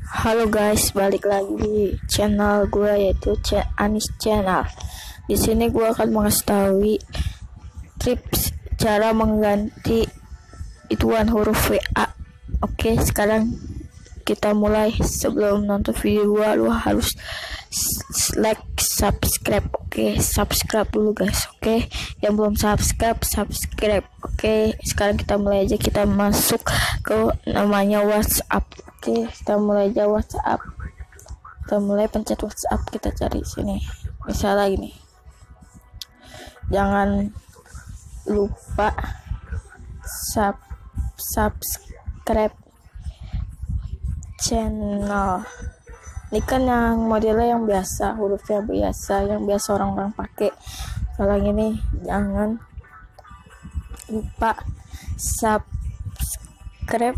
Halo guys, balik lagi di channel gue yaitu Anis Channel. Di sini gue akan mengetahui tips cara mengganti ituan huruf WA. Oke, sekarang kita mulai. Sebelum nonton video gue, lu harus like, subscribe. Oke, subscribe dulu guys. Oke, yang belum subscribe. Oke, sekarang kita mulai aja. Kita masuk ke namanya WhatsApp. Oke, kita mulai aja WhatsApp. Kita mulai pencet WhatsApp, kita cari sini. Misalnya gini. Jangan lupa subscribe channel. Ini kan yang modelnya yang biasa, hurufnya biasa, yang biasa orang-orang pakai. Kalau ini jangan lupa subscribe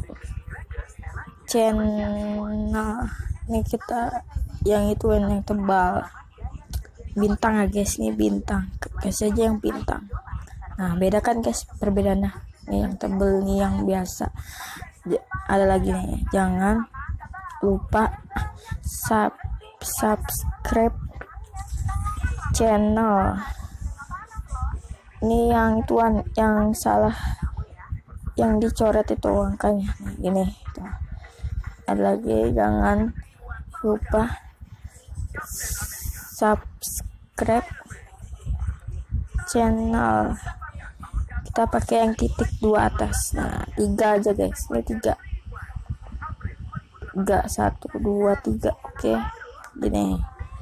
channel. Ini kita yang itu yang tebal bintang ya guys, ini bintang, kasih aja yang bintang. Nah, beda kan guys perbedaannya. Ini yang tebal, nih yang biasa. Ada lagi nih, jangan lupa subscribe channel. Ini yang tuan yang salah, yang dicoret itu angkanya gini tuh. Ada lagi, jangan lupa subscribe channel. Kita pakai yang titik 2 atas. Nah, 3 aja guys, ini 3, 1, 2, 3. Oke, gini.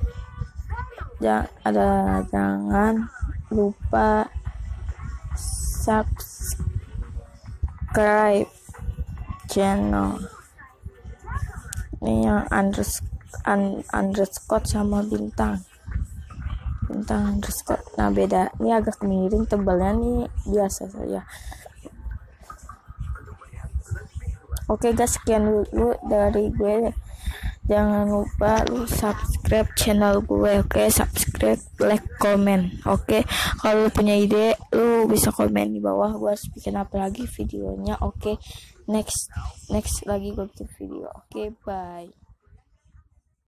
Jangan lupa subscribe channel. Ini yang underscore sama bintang underscore. Nah, beda. Ini agak miring, tebalnya nih biasa saja. Oke guys, sekian dulu dari gue. Jangan lupa lu subscribe channel gue. Oke, subscribe, like, komen. Oke, kalau lu punya ide lu bisa komen di bawah, gue harus bikin apa lagi videonya. Oke, next lagi gue bikin video. Oke, bye.